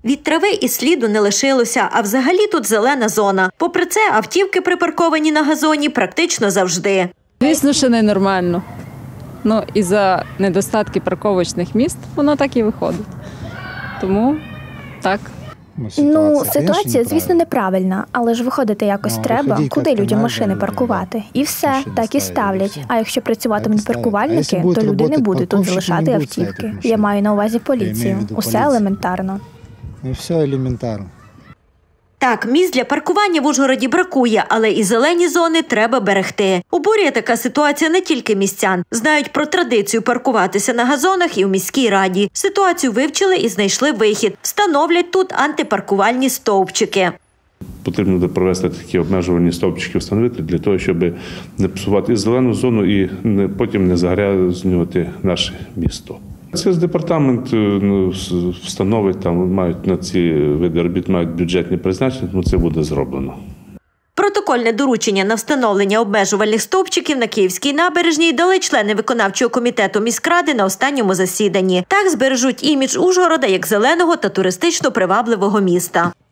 Від трави і сліду не лишилося, а взагалі тут зелена зона. Попри це, автівки припарковані на газоні практично завжди. Звісно, що ненормально. Із-за недостатки парковочних місць воно так і виходить. Тому так. Ситуація, звісно, неправильна, але ж виходити якось треба, куди людям машини паркувати. І все, так і ставлять. А якщо працюватимуть паркувальники, то люди не будуть тут залишати автівки. Я маю на увазі поліцію. Усе елементарно. Все елементарно. Так, місць для паркування в Ужгороді бракує, але і зелені зони треба берегти. Обурює така ситуація не тільки містян. Знають про традицію паркуватися на газонах і у міській раді. Ситуацію вивчили і знайшли вихід. Встановлять тут антипаркувальні стовпчики. Потрібно провести такі обмежувальні стовпчики, встановити для того, щоб не псувати зелену зону і потім не загрязнювати наше місто. Це департамент встановить, там мають на ці види робіт мають бюджетні призначення, тому це буде зроблено. Протокольне доручення на встановлення обмежувальних стовпчиків на Київській набережній дали члени виконавчого комітету міськради на останньому засіданні. Так збережуть імідж Ужгорода як зеленого та туристично привабливого міста.